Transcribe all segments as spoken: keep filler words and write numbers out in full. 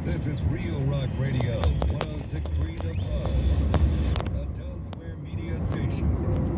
This is Real Rock Radio, one oh six point three The Buzz, a Town Square media station.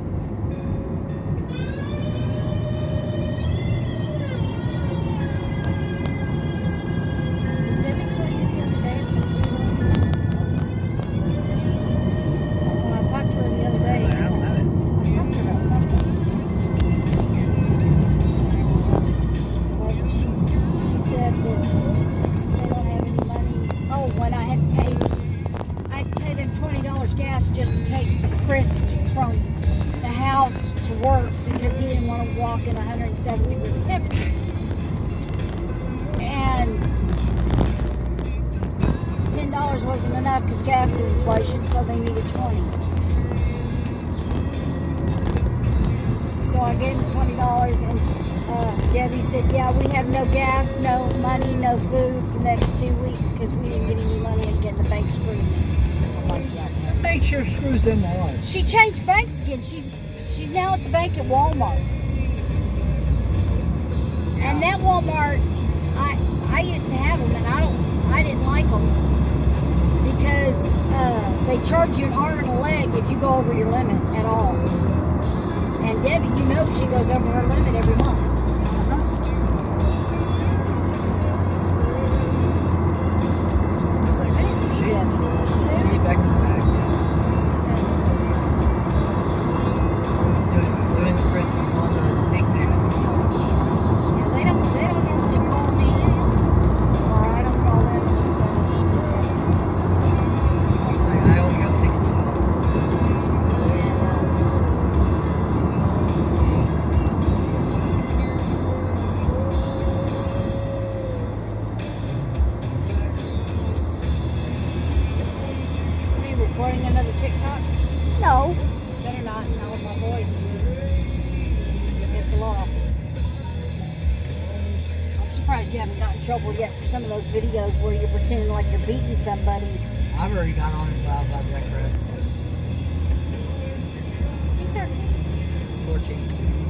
Just to take Chris from the house to work because he didn't want to walk in one hundred seven degree temperature. And ten dollars wasn't enough because gas is inflation, so they needed twenty. So I gave him twenty dollars, and uh, Debbie said, yeah, we have no gas, no money, no food for the next two weeks because we didn't get any money and get in the bank screaming. Make sure screws in the line. She changed banks again. She's she's now at the bank at Walmart. And that Walmart, I I used to have them, and I don't I didn't like them because uh, they charge you an arm and a leg if you go over your limit at all. And Debbie, you know, she goes over her limit every month. I didn't see Debbie. She's back in the back. Recording another TikTok? No. Better not, not with my voice. It's a law. I'm surprised you haven't gotten in trouble yet for some of those videos where you're pretending like you're beating somebody. I've already got on and filed by Jack Rose. Is he thirteen? fourteen.